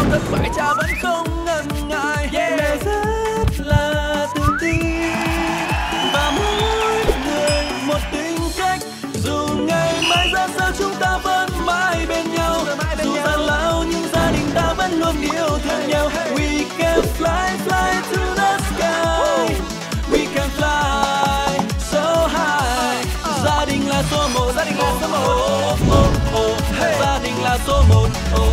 thất bại cha vẫn không ngần ngại. Mẹ rất là tự tin và mỗi người một tính cách. Dù ngày mai ra sao chúng ta vẫn mãi bên nhau. Dù gian lao nhưng gia đình ta vẫn luôn yêu thương nhau. We can fly, fly to the sky. We can fly so high. Gia đình là số một, gia đình là số một. Gia đình là số một.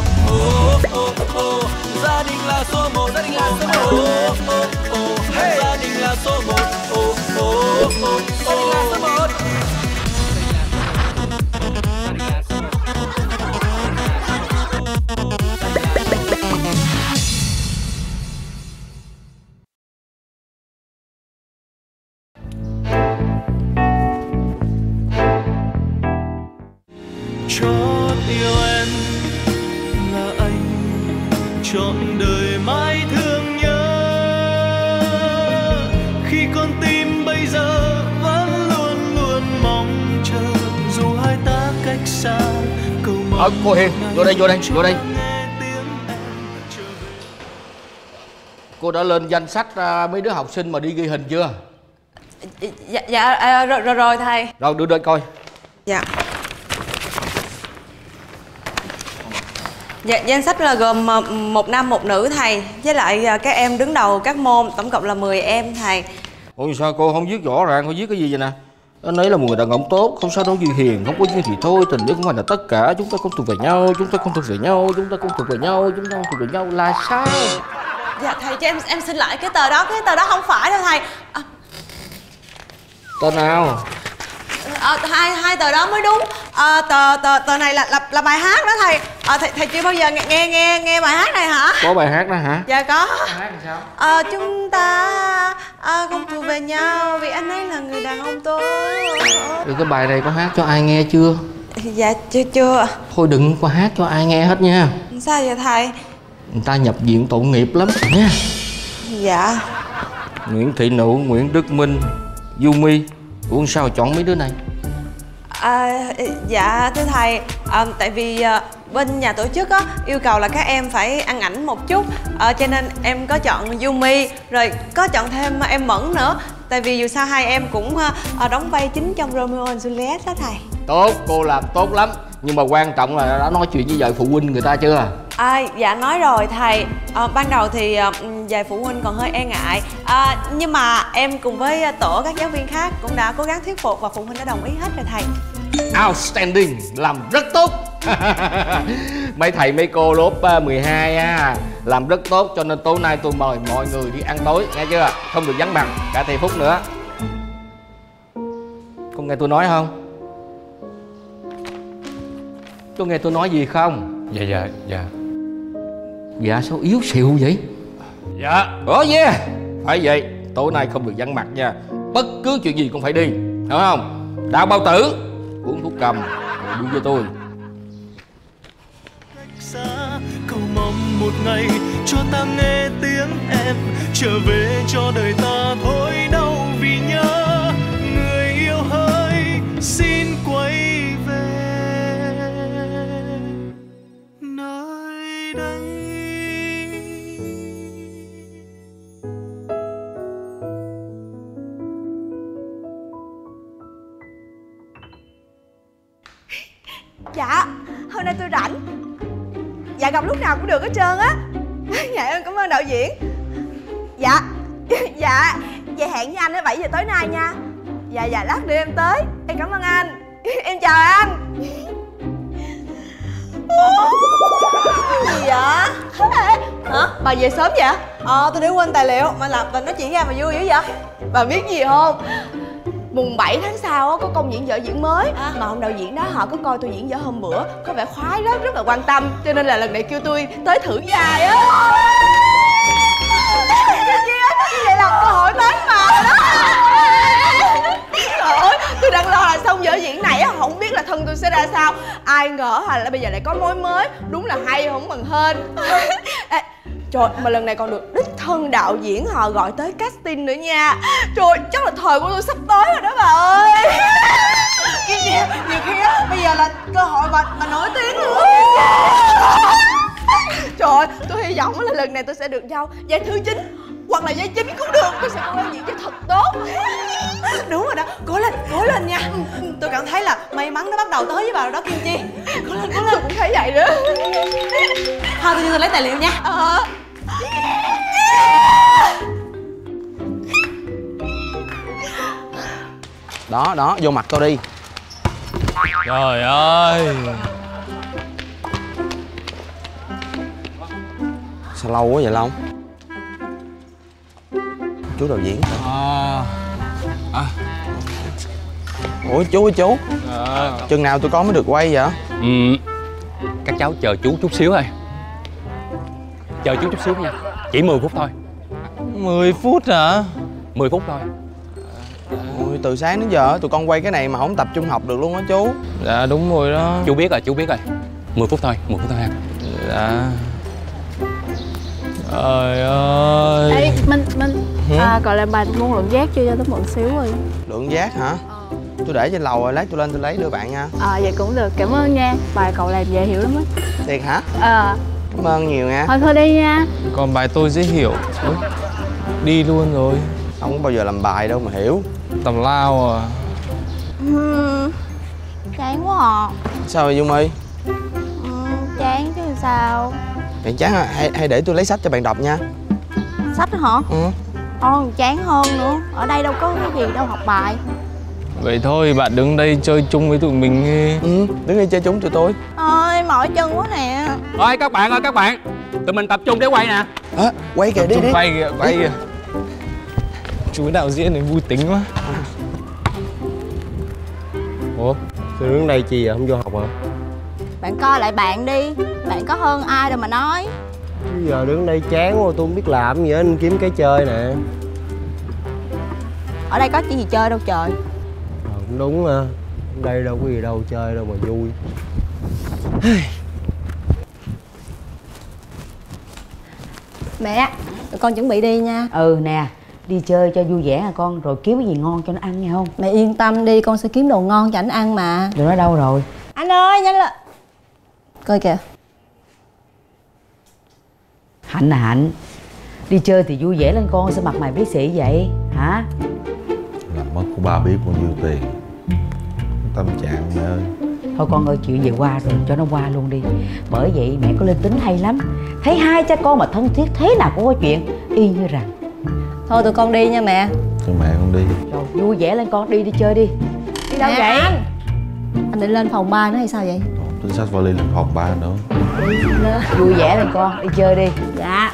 Gia đình là số một, gia đình là số một. Gia đình là số một. Gia đình là số một. Chót yêu em là anh, trọn đời mãi thương nhớ. Khi con tim bây giờ vẫn luôn luôn mong chờ, dù hai ta cách xa cầu mong. Cô Hiền, vô đây. Cô đã lên danh sách mấy đứa học sinh mà đi ghi hình chưa? Dạ rồi thầy. Rồi đưa đây coi. Dạ. Dạ, danh sách là gồm một nam một nữ thầy. Với lại các em đứng đầu các môn, tổng cộng là 10 em thầy. Ủa sao cô không viết rõ ràng, cô viết cái gì vậy nè? Anh ấy là một người đàn ông tốt, không sao đâu Duy Hiền, không có duyên thì thôi, tình yêu không phải là tất cả, chúng ta không thuộc về nhau, chúng ta không thuộc về nhau, chúng ta không thuộc về nhau, chúng ta không thuộc về nhau là sao? Dạ thầy cho em xin lại cái tờ đó không phải đâu thầy. Tờ nào? Hai tờ đó mới đúng. Tờ này là bài hát đó thầy. Thầy chưa bao giờ nghe bài hát này hả? Có bài hát đó hả? Dạ có. Bài hát làm sao? Chúng ta không thuộc về nhau vì anh ấy là người đàn ông tốt. Rồi cái bài này có hát cho ai nghe chưa? Dạ chưa. Thôi đừng có hát cho ai nghe hết nha. Sao vậy thầy? Người ta nhập viện tội nghiệp lắm nha. Dạ. Nguyễn Thị Nụ, Nguyễn Đức Minh, Yumi. Ủa sao chọn mấy đứa này? Dạ thưa thầy, tại vì bên nhà tổ chức yêu cầu là các em phải ăn ảnh một chút, cho nên em có chọn Yumi, rồi có chọn thêm em Mẫn nữa. Tại vì dù sao hai em cũng đóng vai chính trong Romeo and Juliet đó thầy. Tốt, cô làm tốt lắm. Nhưng mà quan trọng là đã nói chuyện với vợ phụ huynh người ta chưa? Dạ nói rồi thầy. Ban đầu thì vài phụ huynh còn hơi e ngại, nhưng mà em cùng với tổ các giáo viên khác cũng đã cố gắng thuyết phục và phụ huynh đã đồng ý hết rồi thầy. Outstanding, làm rất tốt. Mấy thầy mấy cô lớp 12 á, làm rất tốt, cho nên tối nay tôi mời mọi người đi ăn tối, nghe chưa? Không được vắng mặt cả thầy Phúc nữa. Có nghe tôi nói không? Có nghe tôi nói gì không? Dạ. Dạ sao yếu xìu vậy? Dạ. Yeah, phải vậy. Tối nay không được vắng mặt nha. Bất cứ chuyện gì cũng phải đi, hiểu không? Đạo bao tử, uống thuốc cầm rồi đi với tôi. Cầu mong một ngày cho ta nghe tiếng em, trở về cho đời ta thôi đau vì nhớ. Người yêu hỡi xin quay về nơi đây. Dạ, hôm nay tôi rảnh. Dạ gặp lúc nào cũng được hết trơn á. Dạ em cảm ơn đạo diễn. Dạ vậy hẹn với anh ở 7 giờ tối nay nha. Dạ lát đưa em tới. Em cảm ơn anh. Em chào anh. Gì vậy? Hả? Bà về sớm vậy? Tôi để quên tài liệu mà nói chuyện với em mà vui dữ vậy? Bà biết gì không? Mùng 7 tháng sau có công diễn vở diễn mới, mà ông đạo diễn đó họ có coi tôi diễn vở hôm bữa, có vẻ khoái rất là quan tâm, cho nên là lần này kêu tôi tới thử vai á. Như vậy là cơ hội tới mà đó. Trời ơi, tôi đang lo là xong vở diễn này không biết là thân tôi sẽ ra sao. Ai ngờ là bây giờ lại có mối mới, đúng là hay không bằng hên. Trời, mà lần này còn được đích thân đạo diễn họ gọi tới casting nữa nha. Trời, chắc là thời của tôi sắp tới rồi đó bà ơi. Cái gì, nhiều khi á, bây giờ là cơ hội mà nổi tiếng nữa. Trời ơi, tôi hy vọng là lần này tôi sẽ được giao giải thứ 9 hoặc là giải 9 cũng được. Tôi sẽ cố gắng diễn cho thật tốt. Đúng rồi đó, cố lên nha. Tôi cảm thấy là may mắn nó bắt đầu tới với bà rồi đó Kim Chi. Cố lên. Tôi cũng thấy vậy đó. Thôi tôi lấy tài liệu nha. Đó, vô mặt tôi đi. Trời ơi. Sao lâu quá vậy Long? Chú đạo diễn. Ủa chú ơi chú, chừng nào tụi con mới được quay vậy? Các cháu chờ chú chút xíu thôi. Chờ chú chút xíu nha. Chỉ 10 phút thôi. 10 phút hả? 10 phút thôi. Ôi, từ sáng đến giờ tụi con quay cái này mà không tập trung học được luôn á chú. Dạ đúng rồi đó. Chú biết rồi. 10 phút thôi, 10 phút thôi ha. Dạ. Trời ơi. Ê, Minh gọi là bà mua lượng giác chưa cho tôi mượn xíu rồi. Lượng giác hả? Tôi để trên lầu rồi, lát tôi lên tôi lấy đưa bạn nha. Vậy cũng được, cảm ơn nha. Bài cậu làm dễ hiểu lắm á. Thiệt hả? Cảm ơn nhiều nha. Thôi đi nha. Còn bài tôi dễ hiểu. Đi luôn rồi. Không có bao giờ làm bài đâu mà hiểu. Tầm lao à. Chán quá à. Sao vậy Dung My? Chán chứ sao. Bạn chán à? Hay để tôi lấy sách cho bạn đọc nha. Sách hả? Chán hơn nữa. Ở đây đâu có cái gì đâu học bài. Vậy thôi bạn đứng đây chơi chung với tụi mình đi. Đứng đây chơi chung tụi tôi. Ôi mỏi chân quá nè. Ôi các bạn, tụi mình tập trung để quay nè. Quay kìa, đi. Quay kìa. Chú đạo diễn này vui tính quá. Ủa, tôi đứng đây chi vậy, không vô học hả? Bạn coi lại bạn đi. Bạn có hơn ai đâu mà nói. Bây giờ đứng đây chán quá, tôi không biết làm gì hết nên kiếm cái chơi nè. Ở đây có chuyện gì chơi đâu trời. Cũng đúng ha. Đây đâu có gì đâu chơi đâu mà vui. Mẹ, tụi con chuẩn bị đi nha. Nè, đi chơi cho vui vẻ hả con, rồi kiếm cái gì ngon cho nó ăn nghe không? Mẹ yên tâm đi, con sẽ kiếm đồ ngon cho ảnh ăn mà. Rồi nó đâu rồi? Anh ơi, nhanh lên. Coi kìa. Hạnh à Hạnh, đi chơi thì vui vẻ lên con, sao mặt mày bí xị vậy hả? Làm mất của ba biết bao nhiêu tiền. Tâm trạng mẹ ơi. Thôi con ơi, chuyện về qua rồi, cho nó qua luôn đi. Bởi vậy mẹ có lên tính hay lắm. Thấy hai cha con mà thân thiết thế nào cũng có chuyện, y như rằng. Thôi tụi con đi nha mẹ. Cho mẹ con đi. Rồi vui vẻ lên con, đi chơi đi. Đi đâu vậy? Anh định lên phòng 3 nữa hay sao vậy? Tôi xách vali lên phòng 3 nữa. Vui vẻ lên con, đi chơi đi. Dạ.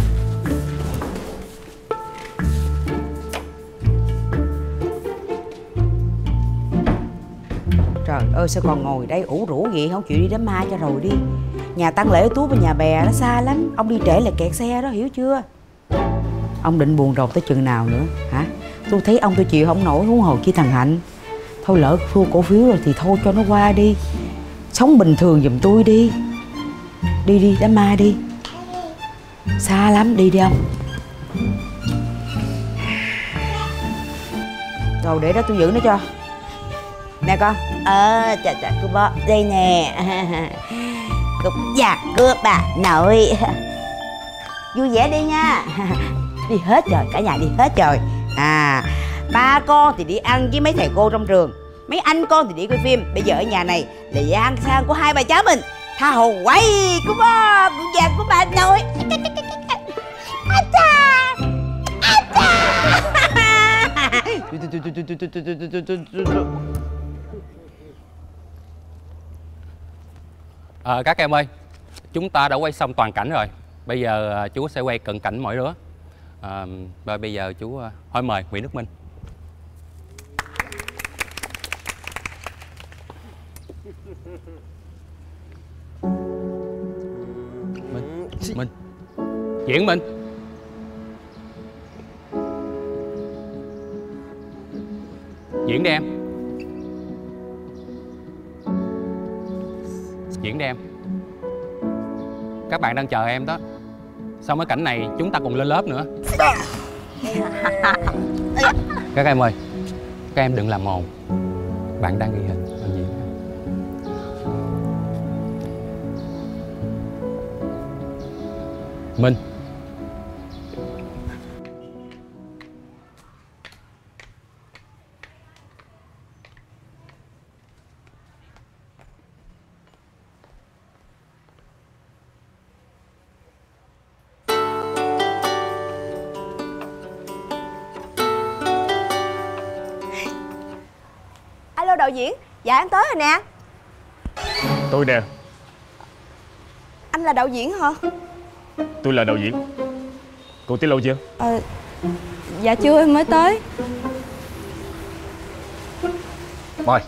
Trời ơi, sao còn ngồi đây ủ rũ vậy, không chịu đi đám ma cho rồi đi. Nhà tang lễ Tú bên nhà bè nó xa lắm, ông đi trễ là kẹt xe đó, hiểu chưa? Ông định buồn rầu tới chừng nào nữa hả? Tôi thấy ông tôi chịu không nổi, huống hồ chi thằng Hạnh. Thôi lỡ thua cổ phiếu rồi thì thôi cho nó qua đi. Sống bình thường giùm tôi đi. Đi đám ma đi. Xa lắm, đi đi ông. Rồi để đó tôi giữ nó cho. Nè con. Chà cô bó đây nè. Dạ cô bà nội. Vui vẻ đi nha. Đi hết rồi, cả nhà đi hết rồi. Ba con thì đi ăn với mấy thầy cô trong trường, mấy anh con thì đi coi phim. Bây giờ ở nhà này là về ăn sang của hai bà cháu mình. Tha hồ quay cô bó, cô già của bà nội. Các em ơi, chúng ta đã quay xong toàn cảnh rồi. Bây giờ chú sẽ quay cận cảnh mỗi đứa. Và bây giờ chú hỏi mời Nguyễn Đức Minh. Minh Diễn Minh. Diễn đi em. Diễn đi em. Các bạn đang chờ em đó. Xong cái cảnh này chúng ta cùng lên lớp nữa. Các em ơi, các em đừng làm ồn. Bạn đang ghi hình làm gì? Minh. Alo đạo diễn. Dạ em tới rồi nè. Tôi nè. Anh là đạo diễn hả? Tôi là đạo diễn. Cô tới lâu chưa? Dạ chưa, em mới tới. Mời.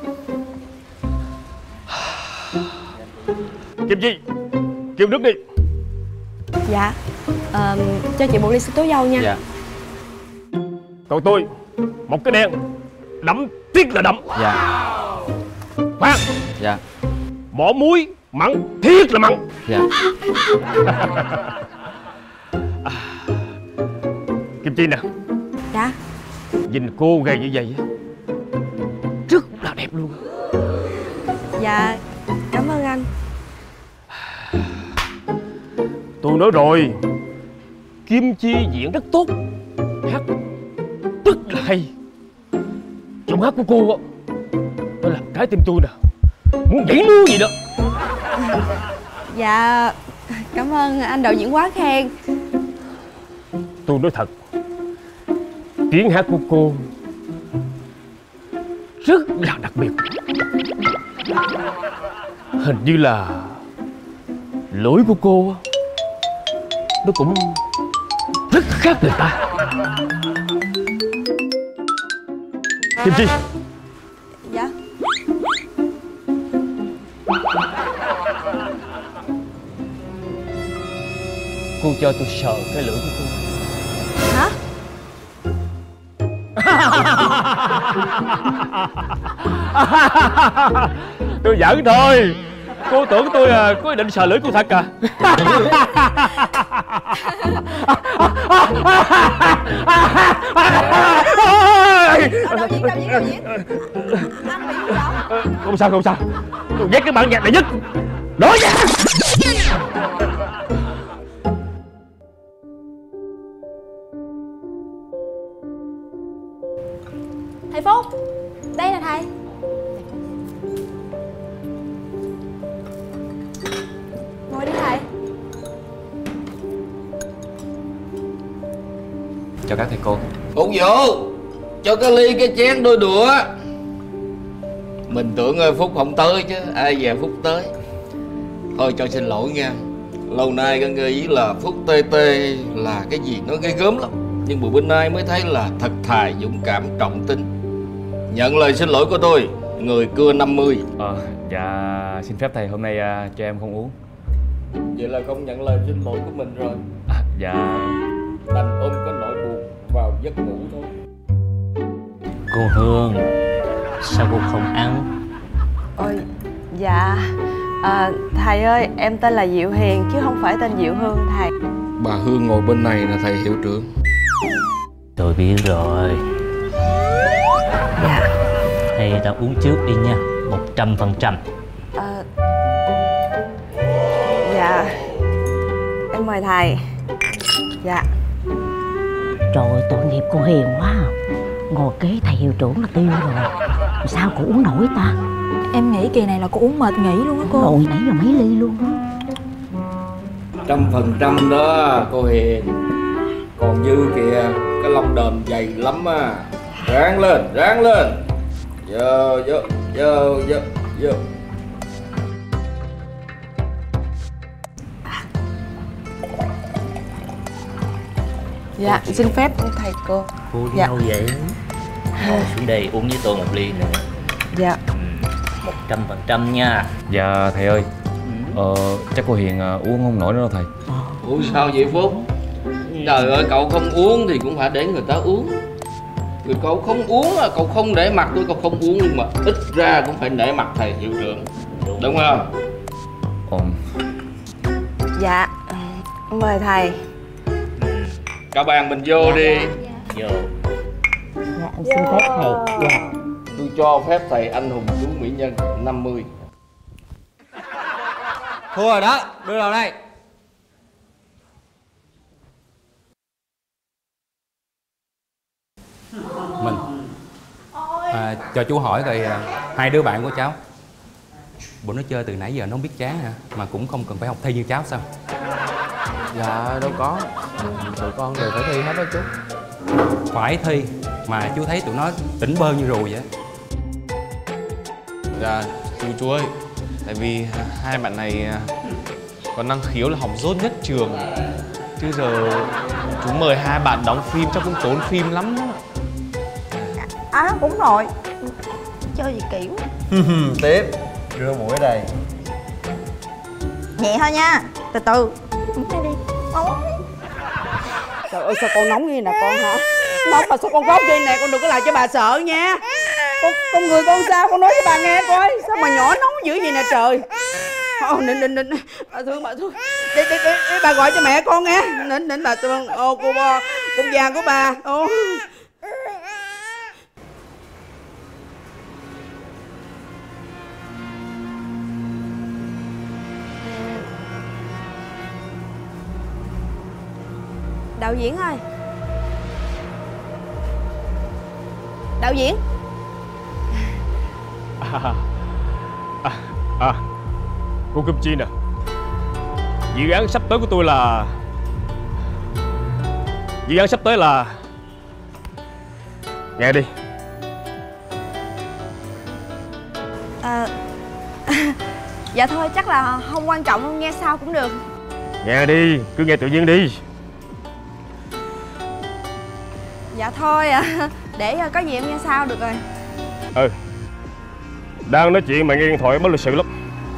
Kim Chi, kêu nước đi. Dạ. Cho chị một ly sữa tố dâu nha. Dạ. Còn tôi, một cái đen đậm thiết là đậm. Dạ. Khoan. Dạ. Bỏ muối mặn thiết là mặn. Dạ. Kim Chi nè. Dạ. Nhìn cô gầy như vậy rất là đẹp luôn. Dạ, cảm ơn anh. Tôi nói rồi, Kim Chi diễn rất tốt, hát rất là hay. Giọng hát của cô á, đó là trái tim tôi nè, muốn nhảy múa gì đó. Dạ, cảm ơn anh đạo diễn quá khen. Tôi nói thật, tiếng hát của cô rất là đặc biệt. Hình như là lỗi của cô nó cũng rất khác người ta. Kim Chi. Dạ. Cô cho tôi sờ cái lưỡi của cô. Hả? Tôi giỡn thôi. Cô tưởng tôi có ý định sờ lưỡi cô thật à? Đạo diễn. Không sao, không sao. Tôi ghét cái bản nhạc này nhất. Nói nha. Thầy Phúc, đây là thầy. Ngồi đi thầy. Chào các thầy cô. Phục vụ cho cái ly cái chén đôi đũa. Mình tưởng Phúc không tới chứ ai về Phúc tới. Thôi cho xin lỗi nha. Lâu nay con nghĩ là Phúc tê tê là cái gì nó ghê gớm lắm. Nhưng bữa bên nay mới thấy là thật thà, dũng cảm, trọng tin. Nhận lời xin lỗi của tôi, người cưa 50. Dạ xin phép thầy hôm nay cho em không uống. Vậy là không nhận lời xin lỗi của mình rồi. Dạ. Đành ôm cái nỗi buồn vào giấc ngủ thôi. Cô Hương, sao cô không ăn? Ôi, dạ thầy ơi, em tên là Diệu Hiền chứ không phải tên Diệu Hương thầy. Bà Hương ngồi bên này là thầy hiệu trưởng. Tôi biết rồi. Dạ. Thầy ta uống trước đi nha, 100%. Dạ, em mời thầy. Dạ. Trời, tội nghiệp cô Hiền quá. Ngồi kế thầy hiệu trưởng là tiêu rồi. Sao cô uống nổi ta? Em nghĩ kỳ này là cô uống mệt nghỉ luôn á cô. Rồi nãy giờ mấy ly luôn đó. 100% đó cô Hiền. Còn Như kìa, cái lông đờm dày lắm á. Ráng lên, ráng lên. Vô. Dạ, xin phép thầy cô. Cô đi Dạ. đâu vậy? Ngồi xuống đây uống với tôi một ly nữa. Dạ. 100% nha. Dạ thầy ơi. Chắc cô Hiền uống không nổi nữa đâu thầy. Ủa sao vậy Phúc? Trời ơi, cậu không uống thì cũng phải để người ta uống. Rồi cậu không uống là cậu không để mặt tôi, cậu không uống nhưng mà ít ra cũng phải nể mặt thầy hiệu trưởng. Đúng không? Dạ, mời thầy. Các bạn mình vô đi. Vô. Dạ, em xin phép thầy. Dạ. Tôi cho phép thầy anh hùng chú mỹ nhân 50. Thua rồi đó, đưa đầu đây. Cho chú hỏi coi hai đứa bạn của cháu, bọn nó chơi từ nãy giờ nó không biết chán hả? Mà cũng không cần phải học thi như cháu sao? Dạ đâu có, tụi con đều phải thi hết đó chú. Phải thi, mà chú thấy tụi nó tỉnh bơ như rùi vậy. Dạ chú ơi, tại vì hai bạn này có năng khiếu là học dốt nhất trường, chứ giờ chú mời hai bạn đóng phim chắc cũng tốn phim lắm đó. Đúng rồi. Chơi gì kiểu. Tiếp, rửa mũi ở đây. Nhẹ thôi nha, từ từ. Đây đi. Trời ơi sao con nóng như nè con hả? Nóng mà sao con khóc vậy nè, con đừng có làm cho bà sợ nha. Con người con sao, con nói với bà nghe coi. Sao mà nhỏ nóng dữ vậy nè trời. Nịnh bà thương đi bà gọi cho mẹ con nghe. Nịnh bà thương. Con vàng của bà. Đạo diễn ơi. Đạo diễn. Cô Kim Chi nè, dự án sắp tới của tôi là nghe đi. Dạ thôi chắc là không quan trọng, không nghe sao cũng được. Nghe đi, cứ nghe tự nhiên đi. Dạ thôi để có gì em nghe sao được rồi. Đang nói chuyện mà nghe điện thoại bất lịch sự lắm.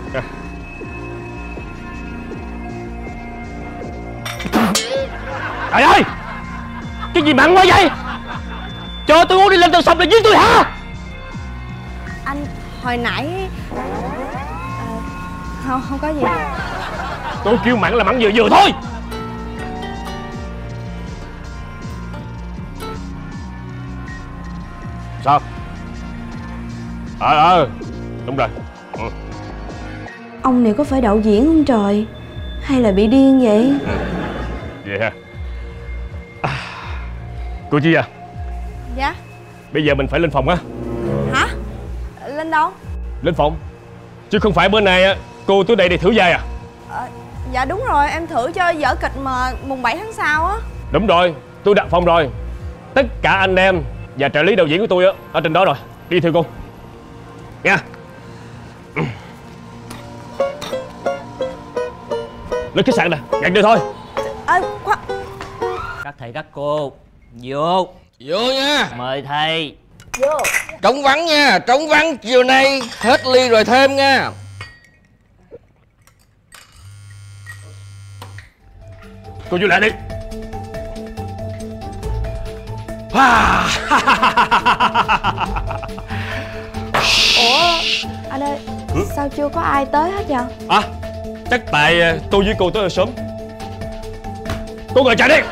Trời ơi, cái gì mặn quá vậy? Cho tôi uống đi lên tàu sông là giết tôi hả? Anh hồi nãy không có gì. Tôi kêu mặn là mặn vừa vừa thôi. Sao? Đúng rồi. Ông này có phải đạo diễn không trời? Hay là bị điên vậy? Vậy hả? Cô Chi à? Dạ. Bây giờ mình phải lên phòng á. Hả? Lên đâu? Lên phòng. Chứ không phải bữa nay cô tới đây để thử vai à? Dạ đúng rồi, em thử cho vở kịch mà mùng 7 tháng sau á. Đúng rồi, tôi đặt phòng rồi. Tất cả anh em và trợ lý đạo diễn của tôi ở trên đó rồi. Đi thưa cô nha. Lên khách sạn nè, nhận được thôi. Các thầy các cô vô nha. Mời thầy vô. Trống vắng nha, trống vắng chiều nay hết ly rồi thêm nha. Cô vô lại đi. Ủa anh ơi, sao chưa có ai tới hết vậy? Chắc tại tôi với cô tới hơi sớm. Cô ngồi chạy đi.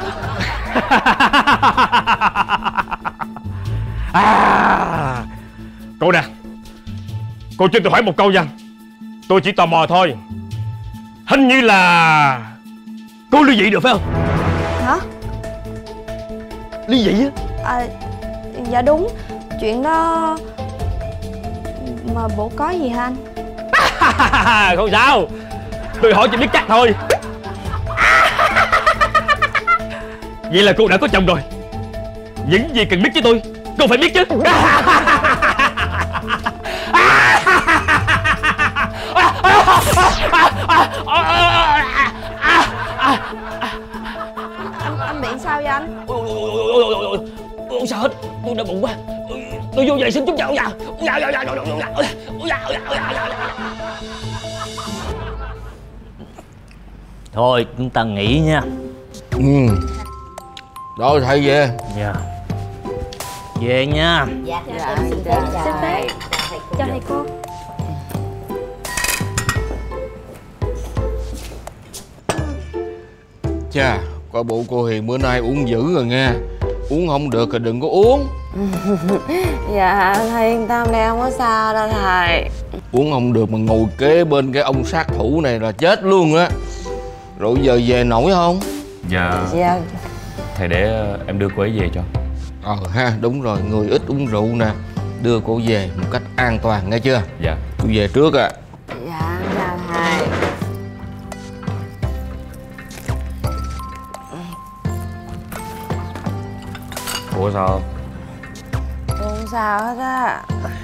Cô nè, cô cho tôi hỏi một câu nha. Tôi chỉ tò mò thôi. Hình như là cô ly dị được phải không? Hả? Ly dị á? Dạ đúng. Chuyện đó mà bộ có gì hả anh? Không sao, tôi hỏi chỉ biết chắc thôi. Vậy là cô đã có chồng rồi. Những gì cần biết với tôi cô phải biết chứ. Anh bị sao vậy anh? Không sao hết, tôi đau bụng quá. Tôi vô vệ sinh chút chậu dạ. thôi chúng ta nghỉ nha. Rồi thầy về. Dạ. Về nha. Dạ. Xin phép cho thầy cô. Chà, coi bộ cô Hiền bữa nay uống dữ rồi nghe. Uống không được thì đừng có uống. Dạ thầy yên tâm đi, không có sao đâu thầy. Uống không được mà ngồi kế bên cái ông sát thủ này là chết luôn á. Rồi giờ về nổi không? Dạ. Thầy để em đưa cô ấy về cho. Ha, đúng rồi, người ít uống rượu nè. đưa cô về một cách an toàn, nghe chưa? Dạ. Cô về trước ạ. Dạ, chào thầy. Ủa sao? Không sao hết á.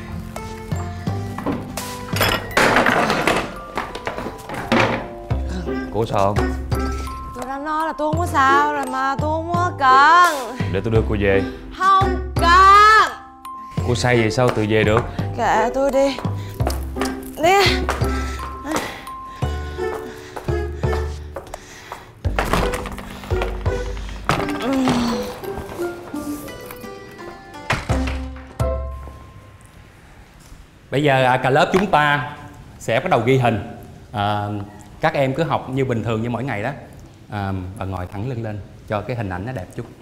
Cô sao? Tôi đã nói là tôi không có sao rồi mà, tôi không có cần. Để tôi đưa cô về. Không cần. Cô say vậy sao tự về được? Kệ tôi đi. Đi. Bây giờ cả lớp chúng ta sẽ bắt đầu ghi hình. Các em cứ học như bình thường như mỗi ngày đó. Và ngồi thẳng lưng lên cho cái hình ảnh nó đẹp chút.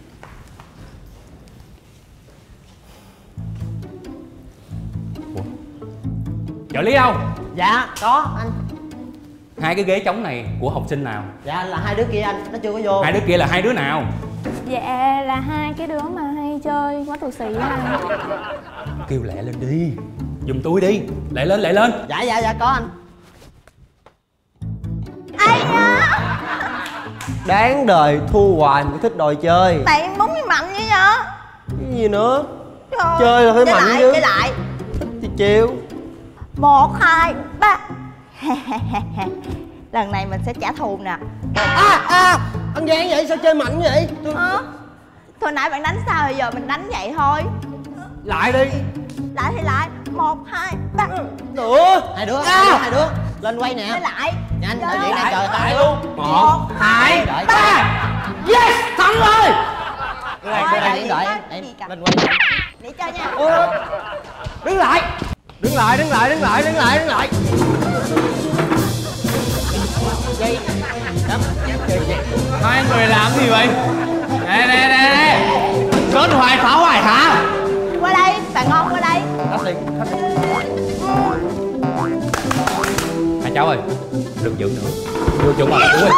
Ủa? Trợ lý đâu? Dạ có anh. Hai cái ghế trống này của học sinh nào? Dạ là hai đứa kia anh, nó chưa có vô. Hai đứa kia là hai đứa nào? Dạ là hai cái đứa mà hay chơi quá tù xì á anh. Kêu lẹ lên đi, giùm tôi đi. Lẹ lên, lẹ lên. Dạ có anh. Ai nhá? Đáng đời thua hoài mới thích đòi chơi. Tại em bóng như mạnh vậy nhở? Cái gì nữa? Trời, chơi là phải mạnh chứ. Chơi lại. Thích thì chịu. 1, 2, 3. Lần này mình sẽ trả thù nè. Anh Giang vậy sao chơi mạnh vậy? Thôi nãy bạn đánh sao bây giờ mình đánh vậy thôi. Lại đi. Lại thì lại. 1, 2, 3. Nữa. Hai đứa. Lên quay nè. Chơi lại. Nhanh, đạo diễn đang chờ tay luôn. 1, 2, 3. Yes, thắng rồi. Đạo diễn đợi em. Lên quay nè. Để chơi nha. Đứng lại. Đứng lại. Dây. Hai người làm gì vậy? Nè. Rớt hoài phá hoài hả? Qua đây, bạn ngon qua đây. Hai cháu ơi, đừng giữ nữa. Vô chỗ mà là ơi.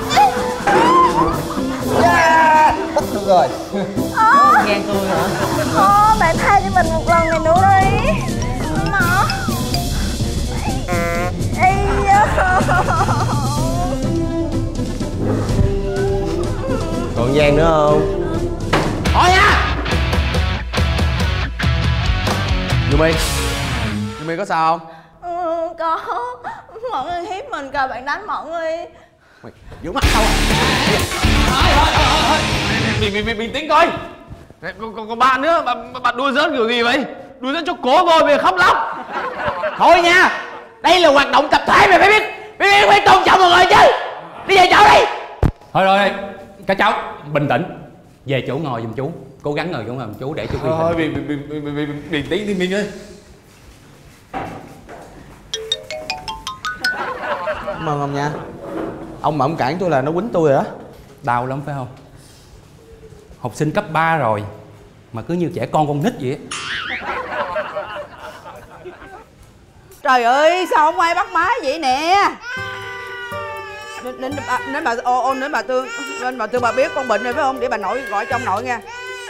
Bắt được rồi. Ghen tôi hả? Bạn tha cho mình một lần này nữa đi. Mà. Còn Giang nữa không? Thôi nha. Yumi có sao không? Có. Mọi người hiếp mình kìa, bạn đánh mọi người. Mày giữ mặt sao à? Bình tĩnh coi. Còn bạn nữa, bạn đùa giỡn kiểu gì vậy? Đùa giỡn cho cố rồi về khóc lóc. Thôi nha, đây là hoạt động tập thể mày phải biết. Mày phải tôn trọng mọi người chứ. Đi về chỗ đi. Thôi rồi, các cháu bình tĩnh. Về chỗ ngồi giùm chú. Cố gắng ngồi chỗ ngồi giùm chú để chú ghi hình. Thôi bình tĩnh đi Minh ơi. Cảm ơn ông nha. Ông mà ông cản tôi là nó quýnh tôi rồi đó. Đau lắm phải không? Học sinh cấp 3 rồi mà cứ như trẻ con nít vậy. Trời ơi, sao không ai bắt má vậy nè? Nên bà Tương bà biết con bệnh rồi phải không? Để bà nội gọi cho ông nội nha.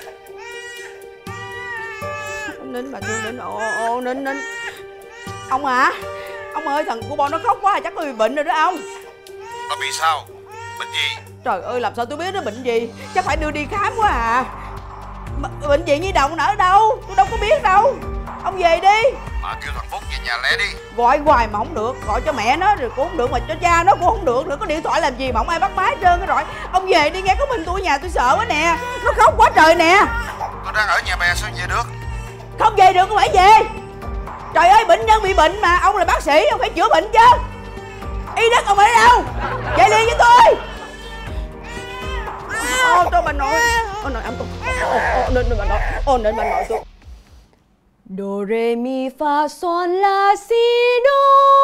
Nín bà Tương, nín. Ông hả? Ông ơi, thằng của bọn nó khóc quá, chắc nó bị bệnh rồi đó ông. Nó bị sao? Bệnh gì? Trời ơi, làm sao tôi biết nó bệnh gì? Chắc phải đưa đi khám quá à. Bệnh viện nhi đồng nó ở đâu? Tôi đâu có biết đâu. Ông về đi. Mà kêu thằng Phúc về nhà lé đi. Gọi hoài mà không được, gọi cho mẹ nó rồi cũng không được, mà cho cha nó cũng không được nữa. Có điện thoại làm gì mà không ai bắt máy hết trơn rồi. Ông về đi nghe, có mình tôi nhà tôi sợ quá nè. Nó khóc quá trời nè. Tôi đang ở nhà bè sao về được? Không về được, không phải về. Trời ơi, bệnh nhân bị bệnh mà, ông là bác sĩ, ông phải chữa bệnh chứ. Y đất ông ở đâu? Về liền với tôi. Cho bà nội. Nội ấm tôi. Nên bà nội tôi. Do re mi fa son la si do.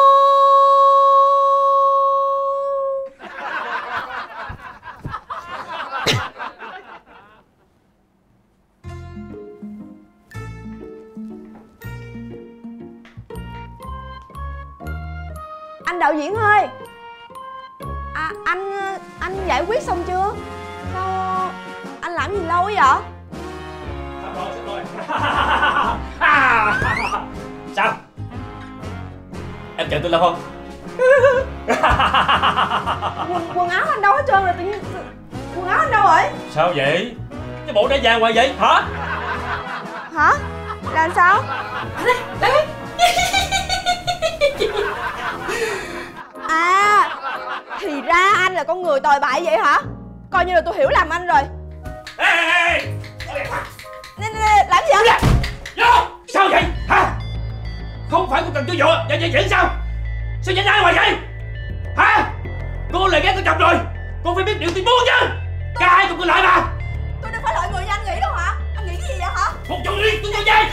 Anh đạo diễn ơi. Anh giải quyết xong chưa? Sao anh làm gì lâu vậy? Anh chờ tôi lâu không? Quần áo anh đâu hết trơn rồi, tự nhiên quần áo anh đâu rồi? Sao vậy? Cái bộ đã già ngoài vậy hả? Hả? Làm sao? Đây. À, thì ra anh là con người tồi bại vậy hả? Coi như là tôi hiểu lầm anh rồi. Ê! Làm gì vậy? Vô! Sao vậy? Hả? Không phải cô cần tôi dọa, vậy sao? Sao nhanh ai ngoài vậy? Hả? Cô lại ghét tôi chồng rồi, cô phải biết điều tình buông chứ. Cả hai cùng tôi lại mà. Tôi đâu phải loại người như anh nghĩ đâu hả? Anh nghĩ cái gì vậy hả? Một chuyện riêng tôi vô dây.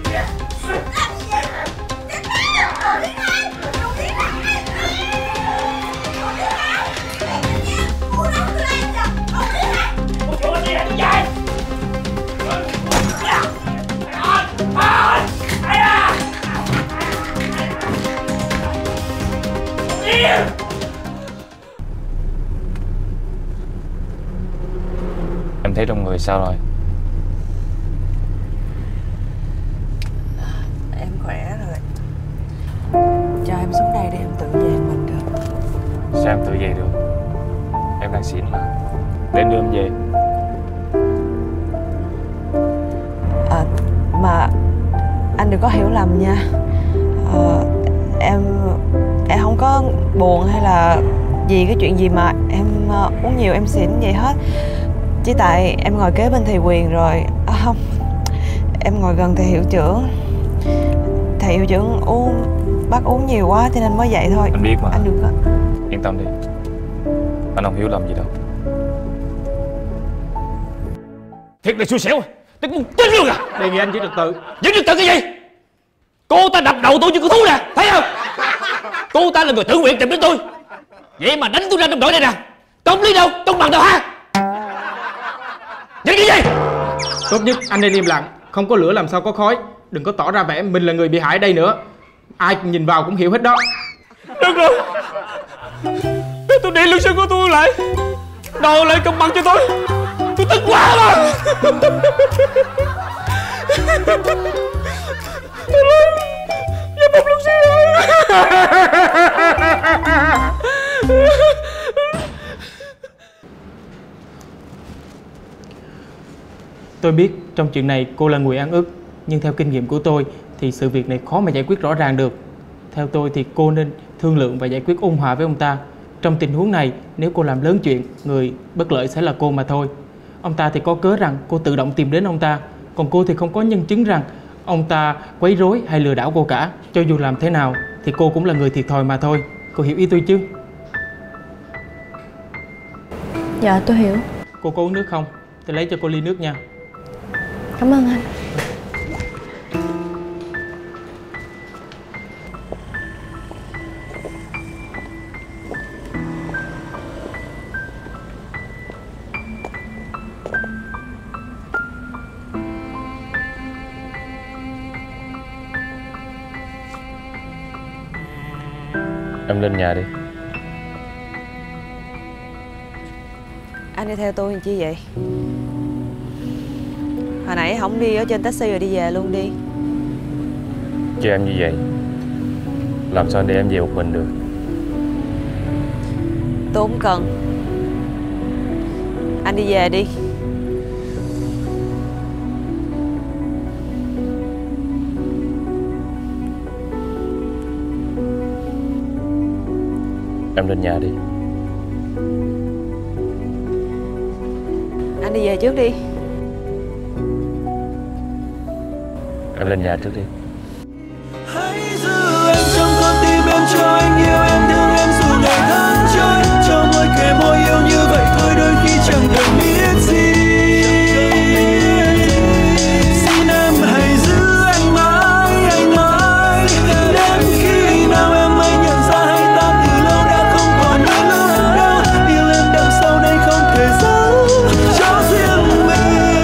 Em thấy trong người sao rồi? Em khỏe rồi. Cho em xuống đây để em tự về mình được. Sao em tự về được? Em đang xỉn mà. Để em đưa em về. Mà anh đừng có hiểu lầm nha. Em không có buồn hay là gì cái chuyện gì mà em uống nhiều em xỉn vậy hết. Chỉ tại em ngồi kế bên thầy Quyền rồi. Không, em ngồi gần thầy hiệu trưởng. Thầy hiệu trưởng bắt uống nhiều quá cho nên mới vậy thôi. Anh biết mà. Anh đừng có. Yên tâm đi, anh không hiểu lầm gì đâu. Thiệt là xui xẻo, tôi muốn chết luôn à. Đề nghị anh giữ trật tự. Giữ trật tự cái gì? Cô ta đập đầu tôi như con thú nè, thấy không? Cô ta là người tự nguyện tìm đến tôi, vậy mà đánh tôi ra trong đội đây nè. Công lý đâu, công bằng đâu hả? Nhìn cái gì? Tốt nhất anh nên im lặng, không có lửa làm sao có khói. Đừng có tỏ ra vẻ mình là người bị hại ở đây nữa. Ai nhìn vào cũng hiểu hết đó. Được rồi, tôi đi luật sư của tôi lại, đòi lại công bằng cho tôi tức quá mà. Tôi lên với một luật sư ơi. Tôi biết trong chuyện này cô là người ăn ức, nhưng theo kinh nghiệm của tôi thì sự việc này khó mà giải quyết rõ ràng được. Theo tôi thì cô nên thương lượng và giải quyết ôn hòa với ông ta. Trong tình huống này, nếu cô làm lớn chuyện, người bất lợi sẽ là cô mà thôi. Ông ta thì có cớ rằng cô tự động tìm đến ông ta, còn cô thì không có nhân chứng rằng ông ta quấy rối hay lừa đảo cô cả. Cho dù làm thế nào thì cô cũng là người thiệt thòi mà thôi. Cô hiểu ý tôi chứ? Dạ tôi hiểu. Cô có uống nước không? Tôi lấy cho cô ly nước nha. Cảm ơn anh. Em lên nhà đi. Anh đi theo tôi làm chi vậy? Hồi nãy không đi ở trên taxi rồi đi về luôn đi. Cho em như vậy, làm sao để em về một mình được? Tôi không cần. Anh đi về đi. Em lên nhà đi. Anh đi về trước đi. Em lên nhà trước đi. Hãy giữ em trong con tim em, cho anh yêu em, thương em dù ngày tháng trôi. Cho môi kề môi yêu như vậy thôi, đôi khi chẳng cần biết gì. Xin em hãy giữ anh mãi, đến khi nào em mới nhận ra hay ta từ lâu đã không còn nữa lúc đâu. Yêu em đằng sau đây không thể giấu cho riêng mình.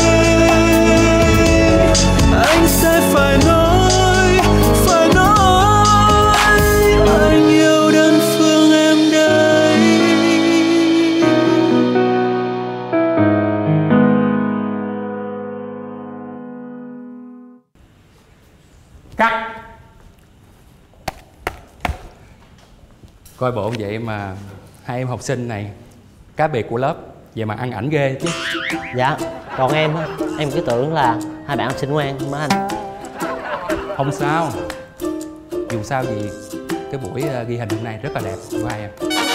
Anh sẽ phải nói anh Coi bộ vậy mà hai em học sinh này cá biệt của lớp, vậy mà ăn ảnh ghê chứ. Dạ, còn em á, em cứ tưởng là hai bạn học sinh ngoan má anh. Không sao. Dù sao thì cái buổi ghi hình hôm nay rất là đẹp của hai em.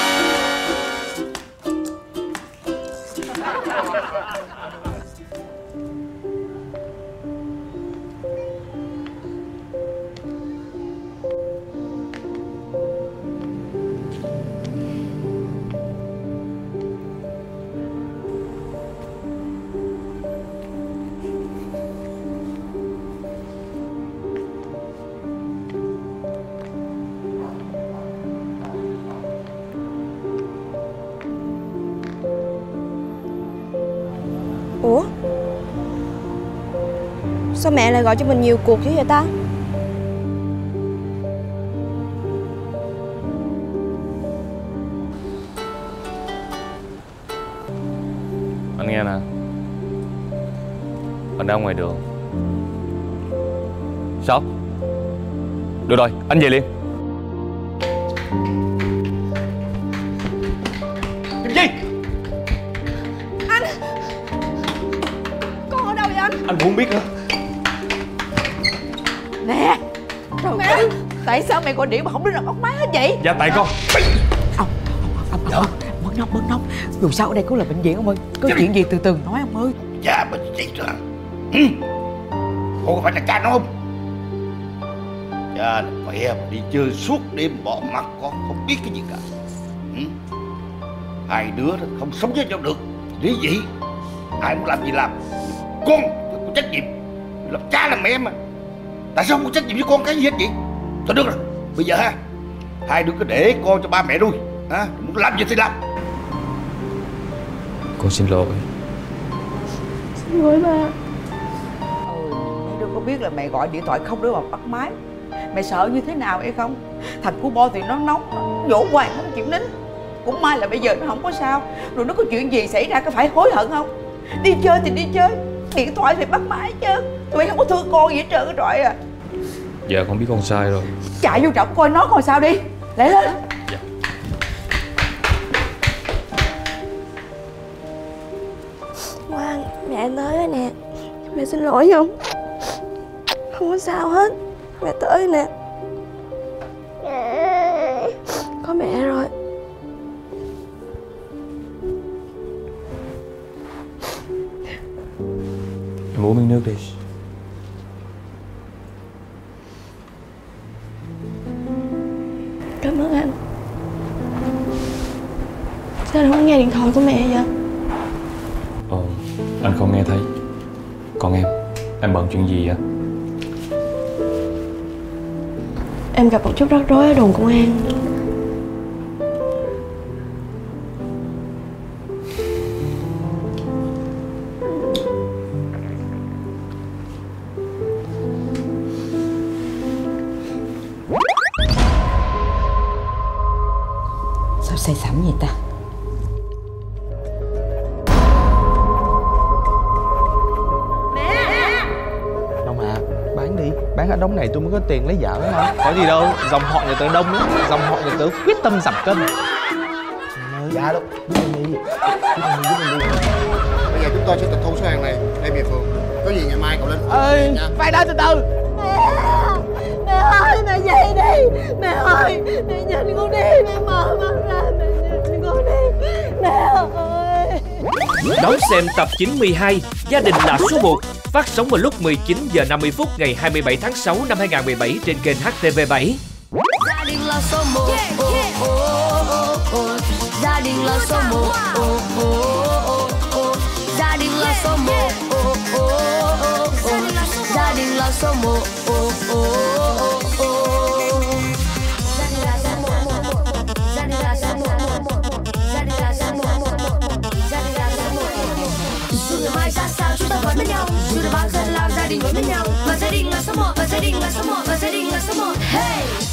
Ủa? Sao mẹ lại gọi cho mình nhiều cuộc dữ vậy ta? Anh nghe nè, anh đang ngoài đường. Sao? Được rồi, anh về liền. Kim Chi! Anh! Con ở đâu vậy anh? Anh cũng không biết nữa. Nè! Mẹ! Tại sao mẹ gọi điện mà không đưa ra bóc máy hết vậy? Dạ tại con. Bớt nóng. Dù sao ở đây cũng là bệnh viện ông ơi. Có chuyện gì từ từ nói ông ơi. Dạ bệnh viện rồi. Cô có phải là cha nó không? Cha là mẹ mà đi chơi suốt đêm bỏ mặt con không biết cái gì cả. Hai đứa đó không sống với nhau được. Lý gì? Ai muốn làm gì làm. Con phải có trách nhiệm. Làm cha làm mẹ mà. Tại sao không có trách nhiệm với con cái gì hết vậy? Thôi được rồi. Bây giờ ha, hai đứa cứ để con cho ba mẹ nuôi. Muốn làm gì thì làm. Con xin lỗi. Xin lỗi ba. Mẹ đâu có biết là mẹ gọi điện thoại không đưa vào bắt máy. Mẹ sợ như thế nào hay không? Thành phố Bo thì nó nóng, dỗ hoài không chịu nín. Cũng may là bây giờ nó không có sao. Rồi nó có chuyện gì xảy ra có phải hối hận không? Đi chơi thì đi chơi, điện thoại thì bắt máy chứ. Tụi em không có thương con gì hết trơn rồi à. Dạ con biết con sai rồi. Chạy vô trọng coi nó coi sao đi. Lẹ lên. Dạ. Ngoan, mẹ tới rồi nè. Mẹ xin lỗi không? Không có sao hết. Mẹ tới nè. Có mẹ rồi. Em uống miếng nước đi. Cảm ơn anh. Sao anh không nghe điện thoại của mẹ vậy? Anh không nghe thấy. Còn em bận chuyện gì vậy? Em gặp một chút rắc rối ở đồn công an. Sao say sẩm vậy ta? Đông à, bán đi. Bán ở đống này tôi mới có tiền lấy vợ đó không? Có gì đâu, dòng họ nhà tớ đông lắm. Dòng họ nhà tớ quyết tâm giảm cân. Dạ đâu, giúp em đi. Bây giờ chúng tôi sẽ tịch thu số hàng này đem về phường. Có gì ngày mai cậu lên. Phải đó, từ từ. Mẹ ơi, mẹ dậy đi. Mẹ ơi, mẹ nhìn con đi. Mẹ mở mắt ra, mẹ nhìn con đi. Mẹ ơi. Đón xem tập 92 Gia đình là số 1 phát sóng vào lúc 19 giờ 50 phút ngày 27 tháng 6 năm 2017 trên kênh HTV7. Gia đình là số 1. Gia đình là số 1. Gia đình là số 1. Gia đình là số 1. Dù ngày mai ra sao chúng ta vẫn bên nhau. Dù là bao giờ làm gia đình vẫn bên nhau. Và gia đình là số 1. Và gia đình là số 1. Và gia đình là số 1. Hey!